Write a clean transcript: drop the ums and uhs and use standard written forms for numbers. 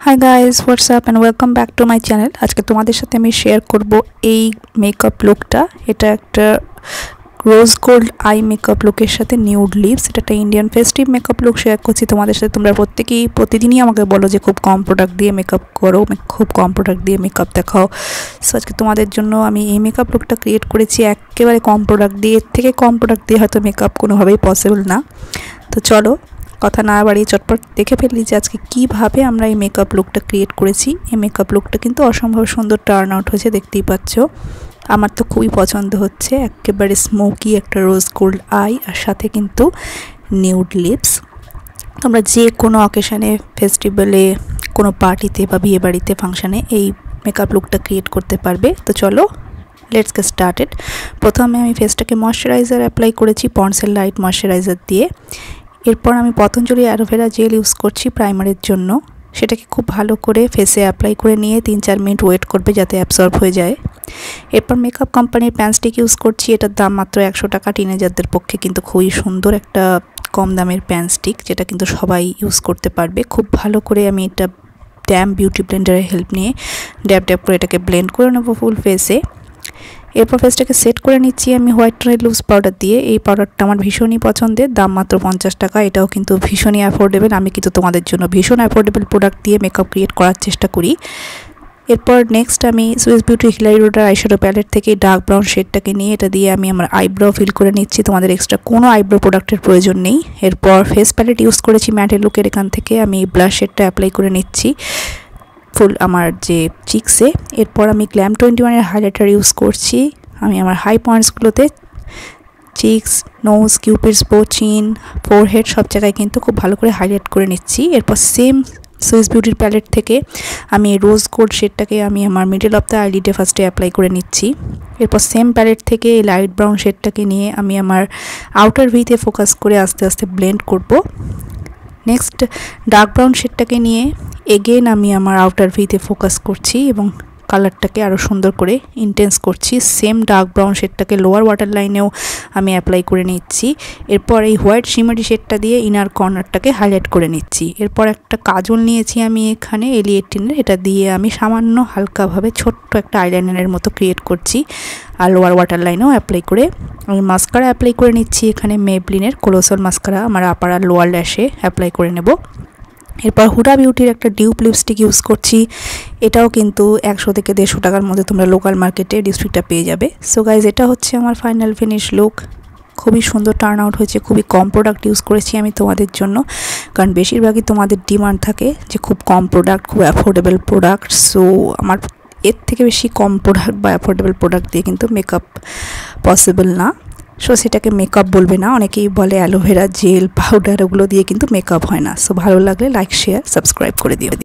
High guys, what's up and welcome back to my channel. আজকে তোমাদের সাথে আমি শেয়ার করব এই মেকআপ লুকটা। এটা একটা রোজ গোল্ড আই মেকআপ লুকের সাথে নিউড লিপস। এটা একটা Indian festive makeup look share করছি তোমাদের সাথে। তোমরা প্রতিদিনই আমাকে বলো যে খুব কম প্রোডাক্ট দিয়ে মেকআপ করো, খুব কম প্রোডাক্ট দিয়ে মেকআপ দেখাও। সো আজকে তোমাদের জন্য আমি এই মেকআপ লুকটা ক্রিয়েট করেছি একেবারে কম প্রোডাক্ট দিয়ে। এর থেকে কম প্রোডাক্ট দিয়ে হয়তো মেকআপ কোনোভাবেই পসিবল না। তো চলো কথা না বাড়িয়ে চটপট দেখে ফেললি যে আজকে কীভাবে আমরা এই মেকআপ লুকটা ক্রিয়েট করেছি। এই মেকআপ লুকটা কিন্তু অসম্ভব সুন্দর টার্ন আউট হয়েছে, দেখতেই পাচ্ছ। আমার তো খুবই পছন্দ হচ্ছে। একেবারে স্মোকি একটা রোজ গোল্ড আই, আর সাথে কিন্তু নিউড লিপস। তোমরা যে কোনো অকেশানে, ফেস্টিভ্যালে, কোনো পার্টিতে বা বিয়ে বাড়িতে, ফাংশানে এই মেকআপ লুকটা ক্রিয়েট করতে পারবে। তো চলো লেটস গেট স্টার্টেড। প্রথমে আমি ফেসটাকে ময়শ্চারাইজার অ্যাপ্লাই করেছি পন্ডসের লাইট ময়শ্চারাইজার দিয়ে। এরপর আমি পতঞ্জলি অ্যালোভেরা জেল ইউজ করছি প্রাইমারের জন্য। সেটাকে খুব ভালো করে ফেসে অ্যাপ্লাই করে নিয়ে 3-4 মিনিট ওয়েট করবে যাতে অ্যাবসর্ব হয়ে যায়। এরপর মেকআপ কোম্পানির প্যান্সটিক ইউজ করছি। এটার দাম মাত্র 100 টাকা। টিনেজারদের পক্ষে কিন্তু খুবই সুন্দর একটা কম দামের প্যান্সটিক, যেটা কিন্তু সবাই ইউজ করতে পারবে। খুব ভালো করে আমি এটা ড্যাম বিউটি ব্লেন্ডারের হেল্প নিয়ে ড্যাব ড্যাব করে এটাকে ব্লেন্ড করে নেবো ফুল ফেসে। এরপর ফেসটাকে সেট করে নিচ্ছি আমি হোয়াইট টোনের লুজ পাউডার দিয়ে। এই পাউডারটা আমার ভীষণই পছন্দের, দাম মাত্র 50 টাকা। এটাও কিন্তু ভীষণই অ্যাফোর্ডেবল। আমি কিন্তু তোমাদের জন্য ভীষণ অ্যাফোর্ডেবল প্রোডাক্ট দিয়ে মেকআপ ক্রিয়েট করার চেষ্টা করি। এরপর নেক্সট আমি Swiss Beauty Hilary Rhoda eyeshadow palette থেকে ডার্ক ব্রাউন শেডটাকে নিয়ে এটা দিয়ে আমি আমার আইব্রো ফিল করে নিচ্ছি। তোমাদের এক্সট্রা কোনো আইব্রো প্রোডাক্টের প্রয়োজন নেই। এরপর ফেস প্যালেট ইউজ করেছি ম্যাটের লুকের, এখান থেকে আমি ব্লাশ শেডটা অ্যাপ্লাই করে নিচ্ছি ফুল আমার যে চিক্সে। এরপর আমি গ্ল্যাম 21-এর হাইলাইটার ইউজ করছি। আমি আমার হাই পয়েন্টসগুলোতে cheeks, nose, cupid's bow, chin, forehead সব জায়গায় কিন্তু খুব ভালো করে হাইলাইট করে নিচ্ছি। এরপর সেম সুইস বিউটির প্যালেট থেকে আমি রোজ গোল্ড শেডটাকে আমি আমার মিডল অফ দ্য আইলিডে ফার্স্টে অ্যাপ্লাই করে নিচ্ছি। এরপর সেম প্যালেট থেকে লাইট ব্রাউন শেডটাকে নিয়ে আমি আমার আউটার ভিতে ফোকাস করে আস্তে আস্তে ব্লেন্ড করব। নেক্সট ডার্ক ব্রাউন শেডটাকে নিয়ে এগেন আমি আমার আউটার ভিতে ফোকাস করছি এবং কালারটাকে আরও সুন্দর করে ইন্টেন্স করছি। সেম ডার্ক ব্রাউন শেডটাকে লোয়ার ওয়াটার লাইনেও আমি অ্যাপ্লাই করে নিচ্ছি। এরপর এই হোয়াইট শিমারি শেডটা দিয়ে ইনার কর্নারটাকে হাইলাইট করে নিচ্ছি। এরপর একটা কাজল নিয়েছি আমি এখানে L18-এর, এটা দিয়ে আমি সামান্য হালকাভাবে ছোট্ট একটা আইলাইনারের মতো ক্রিয়েট করছি। আর লোয়ার ওয়াটার লাইনেও অ্যাপ্লাই করে আমি মাস্কারা অ্যাপ্লাই করে নিচ্ছি। এখানে মেবলিনের কোলোসাল মাস্কারা আমার আপার আর লোয়ার ল্যাশে অ্যাপ্লাই করে নেব। এরপর হুডা বিউটির একটা ডিউপ লিপস্টিক ইউজ করছি। এটাও কিন্তু 100 থেকে 150 টাকার মধ্যে তোমরা লোকাল মার্কেটে ডিস্ট্রিক্টটা পেয়ে যাবে। সো গাইজ, এটা হচ্ছে আমার ফাইনাল ফিনিশ লুক। খুবই সুন্দর টার্ন আউট হয়েছে। খুবই কম প্রোডাক্ট ইউজ করেছি আমি তোমাদের জন্য, কারণ বেশিরভাগই তোমাদের ডিমান্ড থাকে যে খুব কম প্রোডাক্ট, খুব অ্যাফোর্ডেবল প্রোডাক্ট। সো আমার এর থেকে বেশি কম প্রোডাক্ট বা অ্যাফোর্ডেবল প্রোডাক্ট দিয়ে কিন্তু মেকআপ পসিবল না। সো সেটাকে মেকআপ বলবে না, অনেকেই বলে অ্যালোভেরা জেল, পাউডার, ওগুলো দিয়ে কিন্তু মেকআপ হয় না। সো ভালো লাগলে লাইক, শেয়ার, সাবস্ক্রাইব করে দিও।